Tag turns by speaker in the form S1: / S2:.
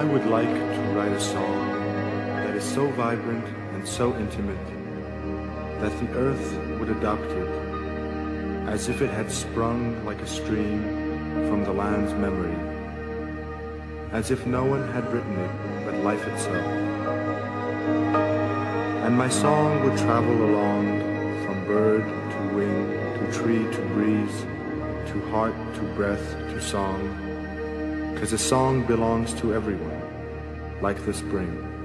S1: would like to write a song that is so vibrant and so intimate that the earth would adopt it as if it had sprung like a stream from the land's memory, as if no one had written it but life itself. And my song would travel along from bird to wing, to tree to breeze, to heart to breath to song, 'cause a song belongs to everyone, like the spring.